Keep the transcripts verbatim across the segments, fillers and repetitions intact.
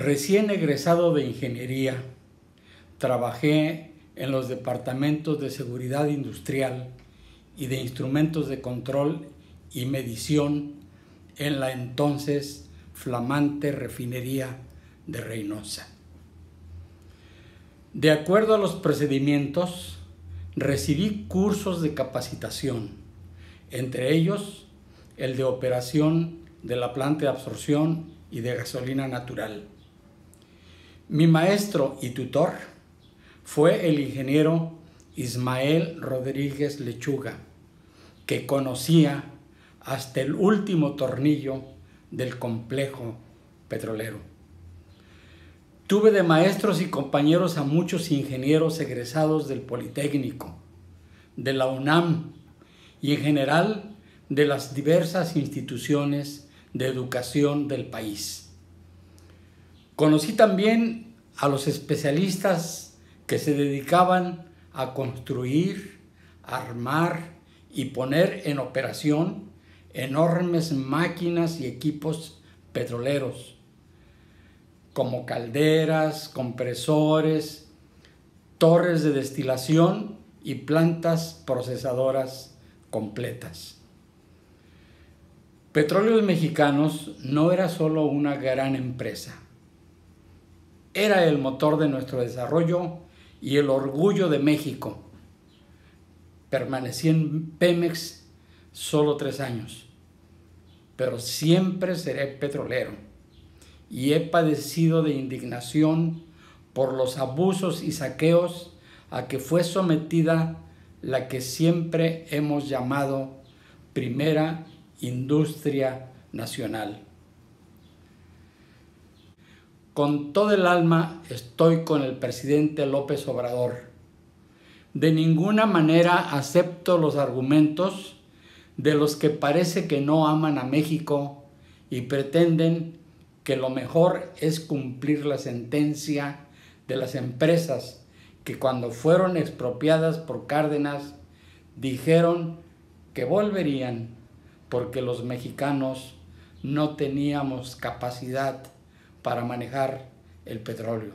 Recién egresado de ingeniería, trabajé en los departamentos de seguridad industrial y de instrumentos de control y medición en la entonces flamante refinería de Reynosa. De acuerdo a los procedimientos, recibí cursos de capacitación, entre ellos el de operación de la planta de absorción y de gasolina natural. Mi maestro y tutor fue el ingeniero Ismael Rodríguez Lechuga, que conocía hasta el último tornillo del complejo petrolero. Tuve de maestros y compañeros a muchos ingenieros egresados del Politécnico, de la UNAM y en general de las diversas instituciones de educación del país. Conocí también a los especialistas que se dedicaban a construir, armar y poner en operación enormes máquinas y equipos petroleros, como calderas, compresores, torres de destilación y plantas procesadoras completas. Petróleos Mexicanos no era solo una gran empresa, era el motor de nuestro desarrollo y el orgullo de México. Permanecí en Pemex solo tres años, pero siempre seré petrolero y he padecido de indignación por los abusos y saqueos a que fue sometida la que siempre hemos llamado primera industria nacional. Con todo el alma estoy con el presidente López Obrador. De ninguna manera acepto los argumentos de los que parece que no aman a México y pretenden que lo mejor es cumplir la sentencia de las empresas que cuando fueron expropiadas por Cárdenas dijeron que volverían porque los mexicanos no teníamos capacidad para manejar el petróleo.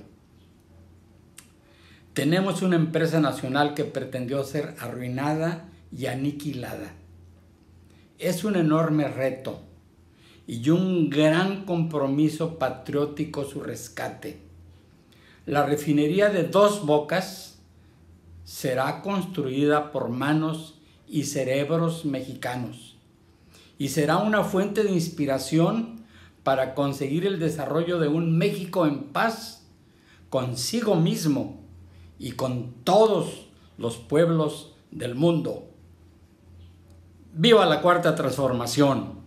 Tenemos una empresa nacional que pretendió ser arruinada y aniquilada. Es un enorme reto y un gran compromiso patriótico su rescate. La refinería de Dos Bocas será construida por manos y cerebros mexicanos y será una fuente de inspiración para conseguir el desarrollo de un México en paz consigo mismo y con todos los pueblos del mundo. ¡Viva la Cuarta Transformación!